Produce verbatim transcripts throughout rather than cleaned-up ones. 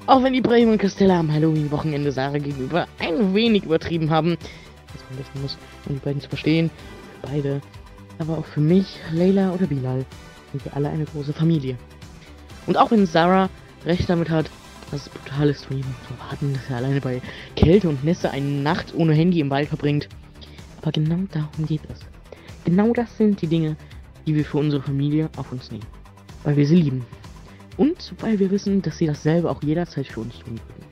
Auch wenn Ibrahim und Castella am Halloween-Wochenende Sarah gegenüber ein wenig übertrieben haben, was man wissen muss, um die beiden zu verstehen, für beide, aber auch für mich, Layla oder Bilal, sind wir alle eine große Familie. Und auch wenn Sarah recht damit hat, dass es brutal ist von ihm zu erwarten, dass er alleine bei Kälte und Nässe eine Nacht ohne Handy im Wald verbringt, aber genau darum geht es. Genau das sind die Dinge, die wir für unsere Familie auf uns nehmen, weil wir sie lieben. Und weil wir wissen, dass sie dasselbe auch jederzeit für uns tun würden.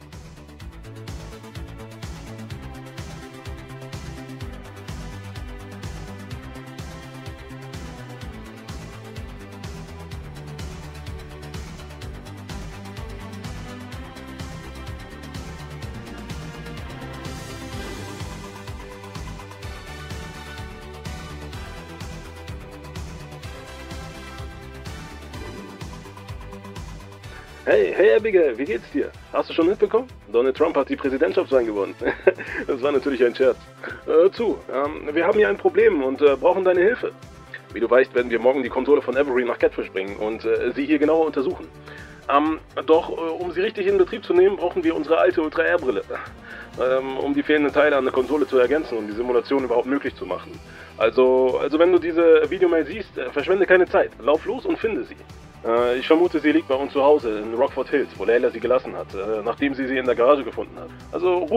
Hey, hey Abigail, wie geht's dir? Hast du schon mitbekommen? Donald Trump hat die Präsidentschaftswahl gewonnen. Das war natürlich ein Scherz. Hör zu, ähm, wir haben hier ein Problem und äh, brauchen deine Hilfe. Wie du weißt, werden wir morgen die Konsole von Avery nach Catfish bringen und äh, sie hier genauer untersuchen. Ähm, doch, äh, um sie richtig in Betrieb zu nehmen, brauchen wir unsere alte Ultra-Air-Brille. Ähm, um die fehlenden Teile an der Konsole zu ergänzen, um die Simulation überhaupt möglich zu machen. Also, also wenn du diese Videomail siehst, äh, verschwende keine Zeit. Lauf los und finde sie. Äh, ich vermute, sie liegt bei uns zu Hause in Rockford Hills, wo Layla sie gelassen hat, äh, nachdem sie sie in der Garage gefunden hat. Also ruf...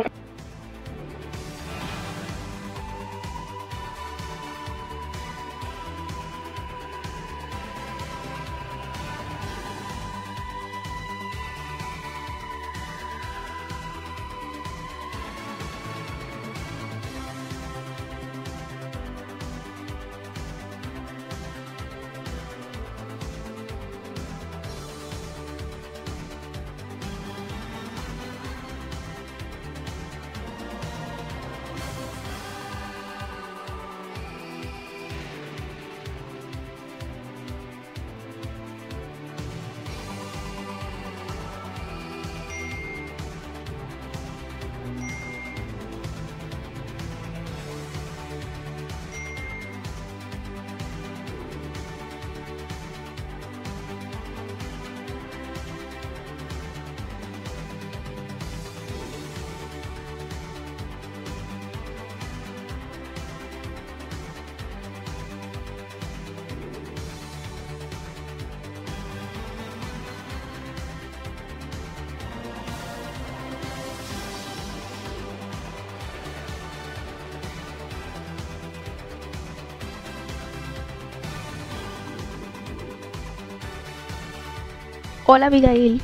Hola Abigail.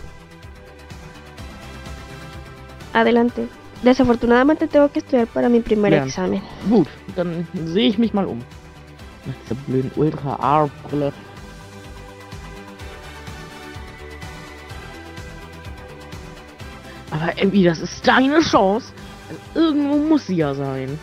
Adelante. Desafortunadamente tengo que estudiar para mi primer Ja. examen. Gut, dann sehe ich mich mal um. Nach dieser blöden Ultra-R-Brille. Aber Abby, das ist deine Chance. Also irgendwo muss sie ja sein.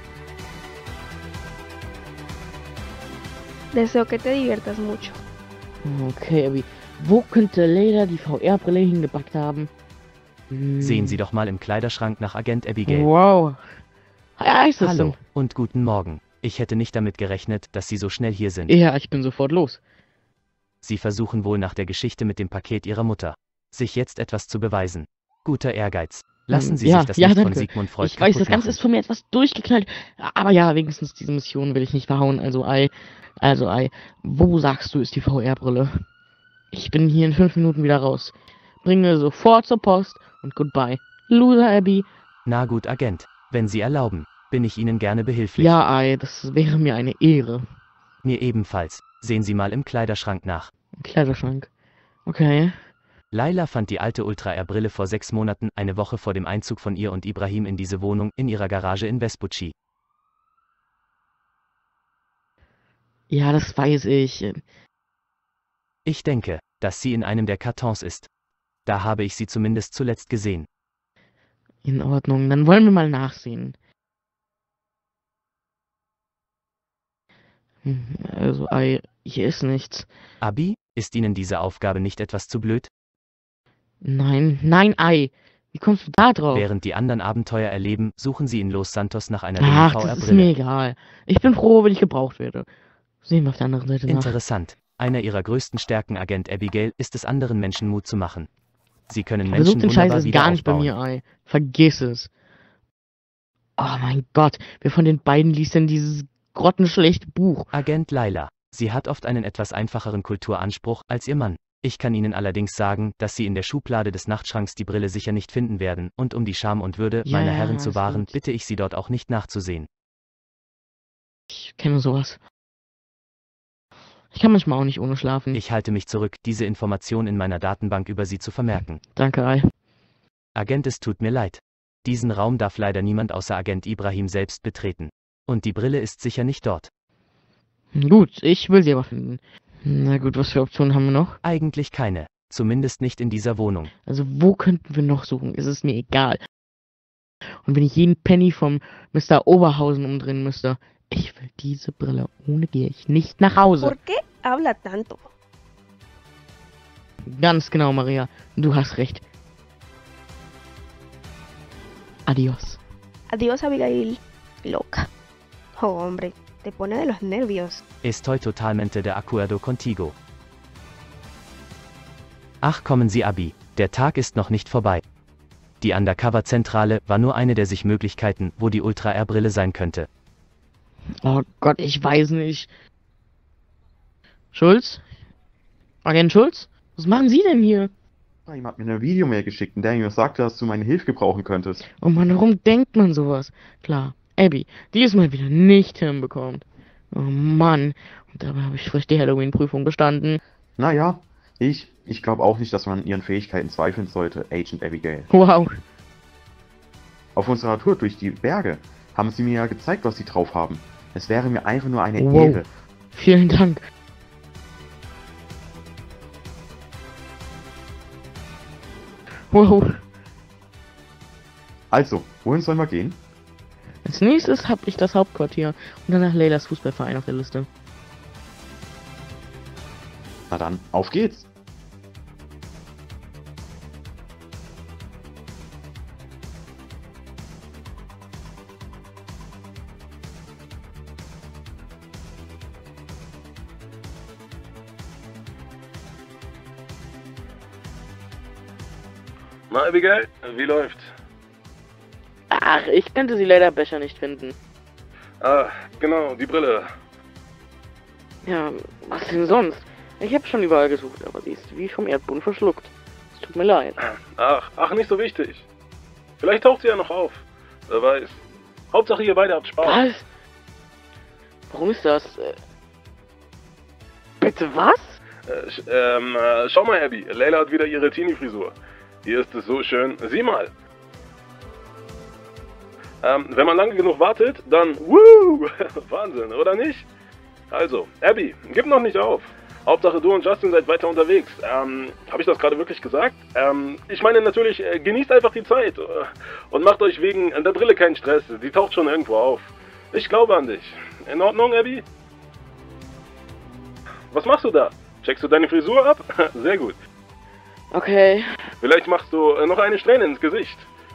Deseo que te diviertas mucho. Okay, Abby. Wo könnte Layla die V R-Brille hingepackt haben? Hm. Sehen Sie doch mal im Kleiderschrank nach Agent Abigail. Wow. Ja, ist das Hallo so? und guten Morgen. Ich hätte nicht damit gerechnet, dass Sie so schnell hier sind. Ja, ich bin sofort los. Sie versuchen wohl nach der Geschichte mit dem Paket Ihrer Mutter, sich jetzt etwas zu beweisen. Guter Ehrgeiz. Lassen Sie ja, sich das ja, nicht danke. von Sigmund Freud Ich weiß, das kaputt Ganze machen. ist von mir etwas durchgeknallt. Aber ja, wenigstens diese Mission will ich nicht verhauen. Also, Ei, also, Ei, wo sagst du, ist die V R-Brille? Ich bin hier in fünf Minuten wieder raus. Bringe sofort zur Post und goodbye. Loser Abby. Na gut, Agent. Wenn Sie erlauben, bin ich Ihnen gerne behilflich. Ja, Ei, das wäre mir eine Ehre. Mir ebenfalls. Sehen Sie mal im Kleiderschrank nach. Im Kleiderschrank. Okay. Layla fand die alte Ultra-Air-Brille vor sechs Monaten, eine Woche vor dem Einzug von ihr und Ibrahim in diese Wohnung, in ihrer Garage in Vespucci. Ja, das weiß ich. Ich denke, dass sie in einem der Kartons ist. Da habe ich sie zumindest zuletzt gesehen. In Ordnung, dann wollen wir mal nachsehen. Hm, Also, Ei, hier ist nichts. Abi, ist Ihnen diese Aufgabe nicht etwas zu blöd? Nein, nein, Ei. Wie kommst du da drauf? Während die anderen Abenteuer erleben, suchen sie in Los Santos nach einer Ach, V das ist R-Brille. mir egal. Ich bin froh, wenn ich gebraucht werde. Sehen wir auf der anderen Seite nach. Interessant. Einer ihrer größten Stärken, Agent Abigail, ist es, anderen Menschen Mut zu machen. Sie können Versuch Menschen den Scheiß wunderbar ist wieder gar nicht bei aufbauen. mir, ey. Vergiss es. Oh mein Gott, wer von den beiden liest denn dieses grottenschlechte Buch? Agent Laila. Sie hat oft einen etwas einfacheren Kulturanspruch als ihr Mann. Ich kann Ihnen allerdings sagen, dass Sie in der Schublade des Nachtschranks die Brille sicher nicht finden werden, und um die Scham und Würde Ja, meiner ja, Herren zu alles wahren, gut. bitte ich Sie dort auch nicht nachzusehen. Ich kenne sowas. Ich kann manchmal auch nicht ohne schlafen. Ich halte mich zurück, diese Information in meiner Datenbank über Sie zu vermerken. Danke, Ei. Agent, es tut mir leid. Diesen Raum darf leider niemand außer Agent Ibrahim selbst betreten. Und die Brille ist sicher nicht dort. Gut, ich will sie aber finden. Na gut, was für Optionen haben wir noch? Eigentlich keine. Zumindest nicht in dieser Wohnung. Also wo könnten wir noch suchen? Es ist mir egal. Und wenn ich jeden Penny vom Mister Oberhausen umdrehen müsste, ich will diese Brille. Ohne gehe ich nicht nach Hause. ¿Por qué habla tanto? Ganz genau, Maria. Du hast recht. Adios. Adiós, Abigail. Loca. Oh, hombre, te pone de los nervios. Estoy totalmente de acuerdo contigo. Ach, kommen Sie, Abi. Der Tag ist noch nicht vorbei. Die Undercover-Zentrale war nur eine der sich Möglichkeiten, wo die Ultra-R-Brille sein könnte. Oh Gott, ich weiß nicht. Schulz? Agent Schulz? Was machen Sie denn hier? Ihm hat mir eine Videomail geschickt, in der er mir sagte, dass du meine Hilfe gebrauchen könntest. Oh Mann, warum denkt man sowas? Klar, Abby, die es mal wieder nicht hinbekommt. Oh Mann, und dabei habe ich frisch die Halloween-Prüfung bestanden. Naja, ich, ich glaube auch nicht, dass man an ihren Fähigkeiten zweifeln sollte, Agent Abigail. Wow. Auf unserer Tour durch die Berge haben sie mir ja gezeigt, was sie drauf haben. Es wäre mir einfach nur eine Wow. Ehre. Vielen Dank. Wow. Also, wohin sollen wir gehen? Als nächstes habe ich das Hauptquartier und danach Leylas Fußballverein auf der Liste. Na dann, auf geht's! Na, Abigail, wie läuft's? Ach, ich könnte sie leider besser nicht finden. Ah, genau, die Brille. Ja, was denn sonst? Ich habe schon überall gesucht, aber sie ist wie vom Erdboden verschluckt. Es tut mir leid. Ach, ach, nicht so wichtig. Vielleicht taucht sie ja noch auf. Wer weiß. Hauptsache ihr beide habt Spaß. Was? Warum ist das? Äh, Bitte was? Äh, sch- ähm, äh, schau mal, Abby. Layla hat wieder ihre Teenie-Frisur. Hier ist es so schön. Sieh mal. Ähm, wenn man lange genug wartet, dann wuh! Wahnsinn, oder nicht? Also, Abby, gib noch nicht auf. Hauptsache du und Justin seid weiter unterwegs. Ähm, habe ich das gerade wirklich gesagt? Ähm, ich meine natürlich, äh, genießt einfach die Zeit. Äh, und macht euch wegen der Brille keinen Stress. Die taucht schon irgendwo auf. Ich glaube an dich. In Ordnung, Abby? Was machst du da? Checkst du deine Frisur ab? Sehr gut. Okay. Vielleicht machst du äh, noch eine Strähne ins Gesicht.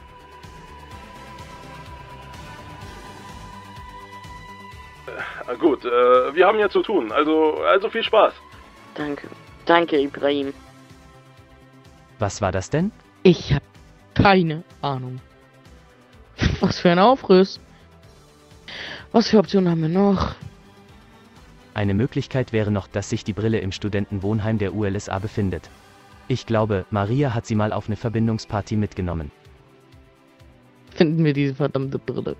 Äh, gut, äh, wir haben ja zu tun. Also, also viel Spaß. Danke. Danke, Ibrahim. Was war das denn? Ich habe keine Ahnung. Was für ein Aufriss. Was für Optionen haben wir noch? Eine Möglichkeit wäre noch, dass sich die Brille im Studentenwohnheim der U L S A befindet. Ich glaube, Maria hat sie mal auf eine Verbindungsparty mitgenommen. Finden wir diese verdammte Brille.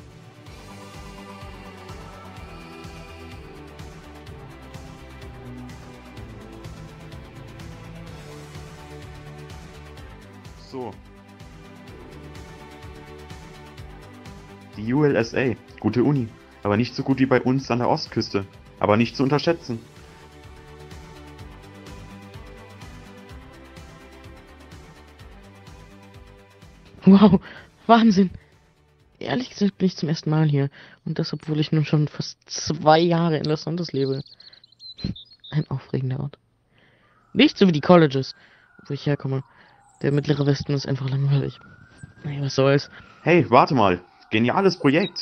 So. Die U L S A, gute Uni, aber nicht so gut wie bei uns an der Ostküste, aber nicht zu unterschätzen. Wow, Wahnsinn. Ehrlich gesagt bin ich zum ersten Mal hier. Und das, obwohl ich nun schon fast zwei Jahre in Los Santos lebe. Ein aufregender Ort. Nicht so wie die Colleges, wo ich herkomme. Der mittlere Westen ist einfach langweilig. Naja, was soll's. Hey, warte mal, geniales Projekt!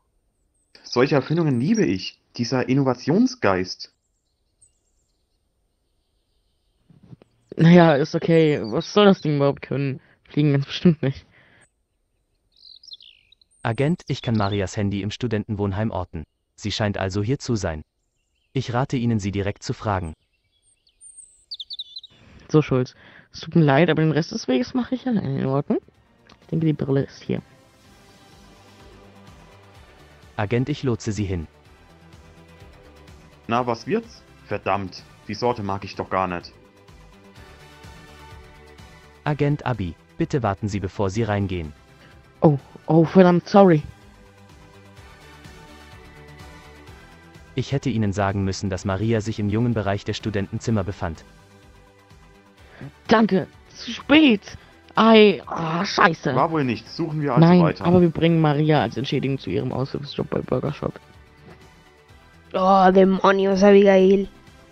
Solche Erfindungen liebe ich, dieser Innovationsgeist. Naja, ist okay. Was soll das Ding überhaupt können? Fliegen ganz bestimmt nicht. Agent, ich kann Marias Handy im Studentenwohnheim orten. Sie scheint also hier zu sein. Ich rate Ihnen, sie direkt zu fragen. So, Schulz. Es tut mir leid, aber den Rest des Weges mache ich alleine in Ordnung. Ich denke, die Brille ist hier. Agent, ich lotse Sie hin. Na, was wird's? Verdammt, die Sorte mag ich doch gar nicht. Agent Abi, bitte warten Sie, bevor Sie reingehen. Oh, oh, verdammt, sorry. Ich hätte Ihnen sagen müssen, dass Maria sich im jungen Bereich der Studentenzimmer befand. Danke, zu spät. Ei, oh, scheiße. War wohl nichts, suchen wir also Nein, weiter. aber wir bringen Maria als Entschädigung zu ihrem Aushilfsjob bei Burger Shop. Oh, demonios, Abigail.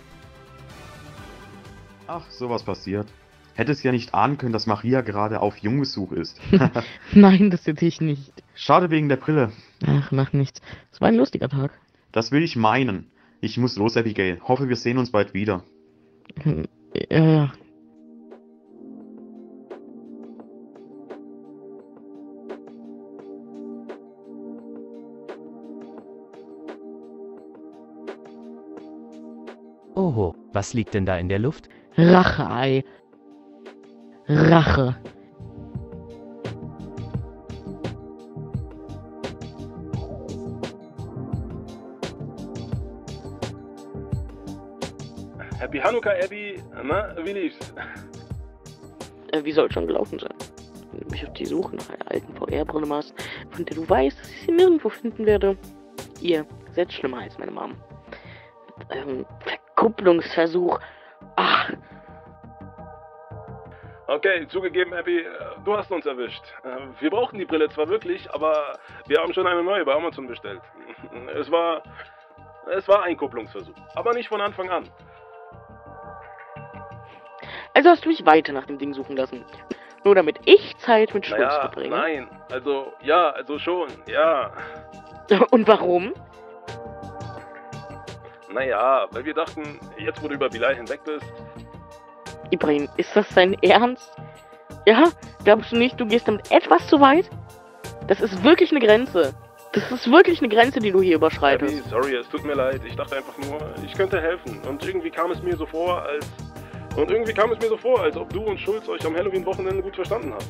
Ach, sowas passiert. Hättest ja nicht ahnen können, dass Maria gerade auf Jungbesuch ist. Nein, das hätte ich nicht. Schade wegen der Brille. Ach, macht nichts. Es war ein lustiger Tag. Das will ich meinen. Ich muss los, Abigail. Hoffe, wir sehen uns bald wieder. Hm, Ja, ja. Oho, was liegt denn da in der Luft? Rache-Ei. Rache. Happy Hanukkah, Abby. Na, wie lief's? Äh, wie soll schon gelaufen sein? Wenn du mich auf die Suche nach einer alten V R-Brille machst, von der du weißt, dass ich sie nirgendwo finden werde. Ihr seid schlimmer als meine Mom. Mit eurem Verkupplungsversuch. Ach, Okay, zugegeben, Abby, du hast uns erwischt. Wir brauchten die Brille zwar wirklich, aber wir haben schon eine neue bei Amazon bestellt. Es war... Es war ein Kupplungsversuch, aber nicht von Anfang an. also hast du mich weiter nach dem Ding suchen lassen. Nur damit ich Zeit mit Schulz Naja, verbringe. nein, also, ja, also schon, ja. Und warum? Naja, weil wir dachten, jetzt wo du über Bilal hinweg bist, Ibrahim, ist das dein Ernst? Ja? Glaubst du nicht, du gehst damit etwas zu weit? Das ist wirklich eine Grenze. Das ist wirklich eine Grenze, die du hier Abby, überschreitest. sorry, es tut mir leid. Ich dachte einfach nur, ich könnte helfen. Und irgendwie kam es mir so vor, als... Und irgendwie kam es mir so vor, als ob du und Schulz euch am Halloween-Wochenende gut verstanden habt.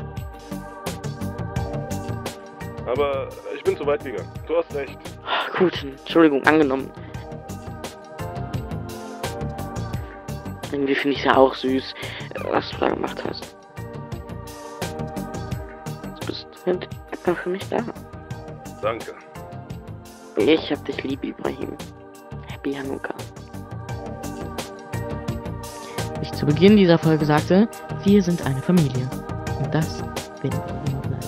Aber ich bin zu weit gegangen. Du hast recht. Gut, Entschuldigung, angenommen. Irgendwie finde ich es ja auch süß, was du da gemacht hast. Du bist halt immer für mich da. Danke. Ich hab dich lieb, Ibrahim. Happy Hanukkah. Wie ich zu Beginn dieser Folge sagte, wir sind eine Familie. Und das werden wir immer bleiben.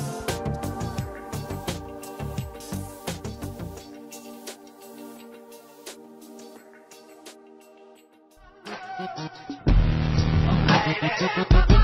Thank you.